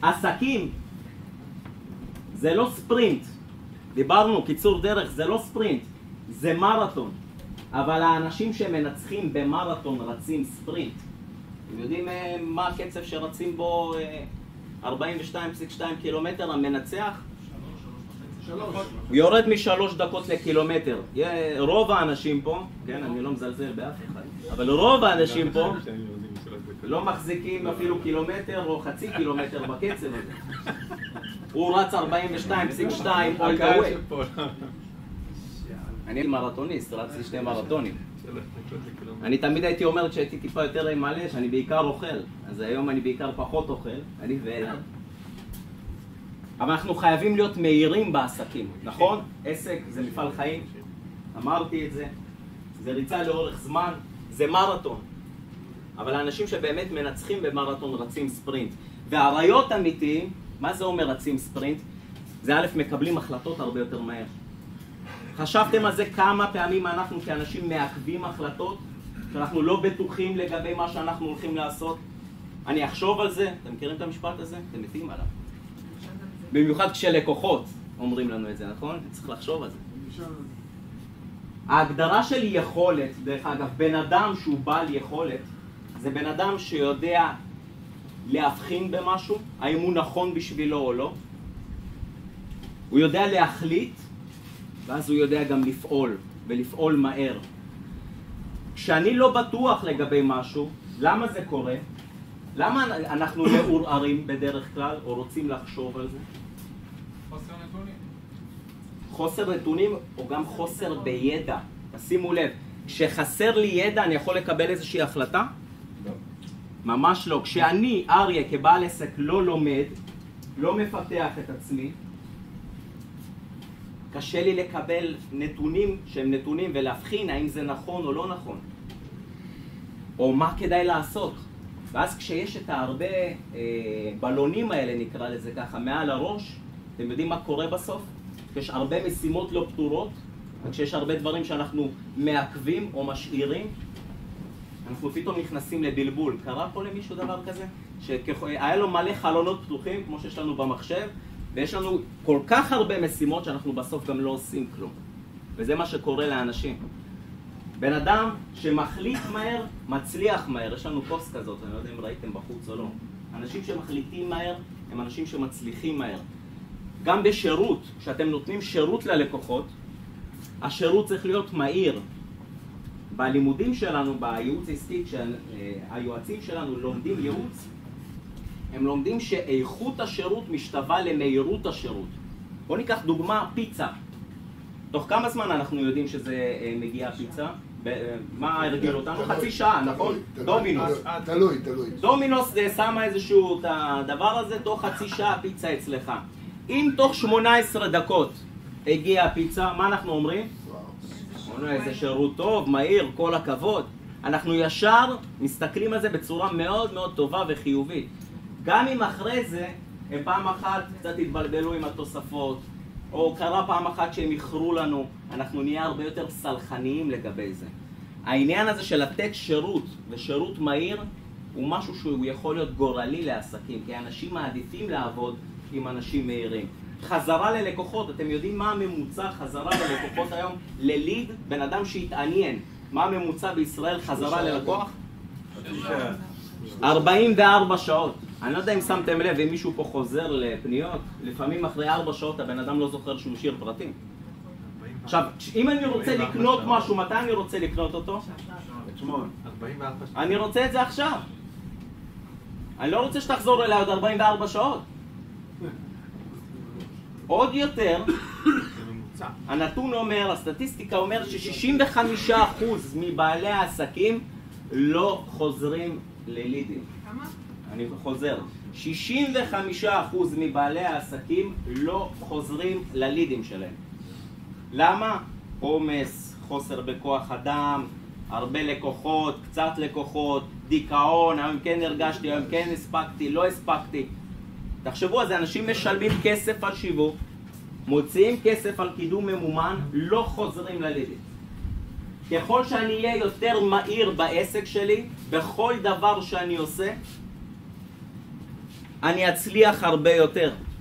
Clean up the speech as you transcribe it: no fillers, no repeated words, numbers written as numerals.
עסקים זה לא ספרינט. דיברנו, קיצור דרך, זה לא ספרינט, זה מרתון. אבל האנשים שמנצחים במרתון רצים ספרינט. אתם יודעים מה הקצב שרצים בו 42.2 קילומטר המנצח? 3. הוא יורד מ3 דקות לקילומטר. רוב האנשים פה, כן, אני לא מזלזל באף אחד, אבל רוב האנשים פה לא מחזיקים אפילו קילומטר או חצי קילומטר בקצב הזה. הוא רץ 42.2 all the way. אני מרתוניסט, רצתי 2 מרתונים. אני תמיד הייתי אומר כשהייתי טיפה יותר מלא שאני בעיקר אוכל, אז היום אני בעיקר פחות אוכל, אני ואלעד. אבל אנחנו חייבים להיות מהירים בעסקים, נכון? עסק זה מפעל חיים, אמרתי את זה, זה ריצה לאורך זמן, זה מרתון. אבל האנשים שבאמת מנצחים במרתון רצים ספרינט. והראיות אמיתיים, מה זה אומר רצים ספרינט? זה א', מקבלים החלטות הרבה יותר מהר. חשבתם על זה כמה פעמים אנחנו כאנשים מעכבים החלטות? שאנחנו לא בטוחים לגבי מה שאנחנו הולכים לעשות? אני אחשוב על זה, אתם מכירים את המשפט הזה? אתם מתים עליו. במיוחד כשלקוחות אומרים לנו את זה, נכון? צריך לחשוב על זה. ההגדרה של יכולת, דרך אגב, בן אדם שהוא בעל יכולת, זה בן אדם שיודע להבחין במשהו, האם הוא נכון בשבילו או לא. הוא יודע להחליט, ואז הוא יודע גם לפעול, ולפעול מהר. כשאני לא בטוח לגבי משהו, למה זה קורה? למה אנחנו מעורערים בדרך כלל, או רוצים לחשוב על זה? חוסר נתונים. חוסר נתונים, או גם חוסר בידע. תשימו לב, כשחסר לי ידע, אני יכול לקבל איזושהי החלטה? לא. ממש לא. כשאני, אריה, כבעל עסק, לא לומד, לא מפתח את עצמי, קשה לי לקבל נתונים שהם נתונים ולהבחין האם זה נכון או לא נכון. או מה כדאי לעשות. ואז כשיש את הרבה בלונים האלה, נקרא לזה ככה, מעל הראש, אתם יודעים מה קורה בסוף? יש הרבה משימות לא פתורות, וכשיש הרבה דברים שאנחנו מעכבים או משאירים, אנחנו פתאום נכנסים לבלבול. קרה פה למישהו דבר כזה? שהיה לו מלא חלונות פתוחים, כמו שיש לנו במחשב, ויש לנו כל כך הרבה משימות שאנחנו בסוף גם לא עושים כלום. וזה מה שקורה לאנשים. בן אדם שמחליט מהר, מצליח מהר. יש לנו פוסט כזאת, אני לא יודע אם ראיתם בחוץ או לא. אנשים שמחליטים מהר, הם אנשים שמצליחים מהר. גם בשירות, כשאתם נותנים שירות ללקוחות, השירות צריך להיות מהיר. בלימודים שלנו, בייעוץ העסקי, כשהיועצים שלנו לומדים ייעוץ, הם לומדים שאיכות השירות משתווה למהירות השירות. בואו ניקח דוגמה, פיצה. תוך כמה זמן אנחנו יודעים שזה מגיע פיצה? מה הרגיל אותנו? חצי שעה, נכון? דומינוס. תלוי. דומינוס שמה איזשהו את הדבר הזה, תוך חצי שעה פיצה אצלך. אם תוך 18 דקות הגיעה הפיצה, מה אנחנו אומרים? איזה שירות טוב, מהיר, כל הכבוד. אנחנו ישר מסתכלים על זה בצורה מאוד מאוד טובה וחיובית. גם אם אחרי זה, הם פעם אחת קצת התבלבלו עם התוספות, או קרה פעם אחת שהם איחרו לנו, אנחנו נהיה הרבה יותר סלחניים לגבי זה. העניין הזה של לתת שירות ושירות מהיר, הוא משהו שהוא יכול להיות גורלי לעסקים, כי אנשים מעדיפים לעבוד עם אנשים מהירים. חזרה ללקוחות, אתם יודעים מה הממוצע חזרה ללקוחות היום? לליד, בן אדם שהתעניין. מה הממוצע בישראל חזרה ללקוח? 44 שעות. אני לא יודע אם שמתם לב, אם מישהו פה חוזר לפניות, לפעמים אחרי 4 שעות הבן אדם לא זוכר שהוא שיר פרטים. עכשיו, אם אני רוצה לקנות משהו, מתי אני רוצה לקנות אותו? אני רוצה את זה עכשיו. אני לא רוצה שתחזור אליי עוד 44 שעות. עוד יותר, הנתון אומר, הסטטיסטיקה אומר ש65% מבעלי העסקים לא חוזרים ללידים. כמה? אני חוזר. 65% מבעלי העסקים לא חוזרים ללידים שלהם. למה? עומס, חוסר בכוח אדם, הרבה לקוחות, קצת לקוחות, דיכאון, היום כן הרגשתי, היום כן הספקתי, לא הספקתי. תחשבו על זה, אנשים משלמים כסף על שיווק, מוציאים כסף על קידום ממומן, לא חוזרים ללידים. ככל שאני אהיה יותר מהיר בעסק שלי, בכל דבר שאני עושה, אני אצליח הרבה יותר.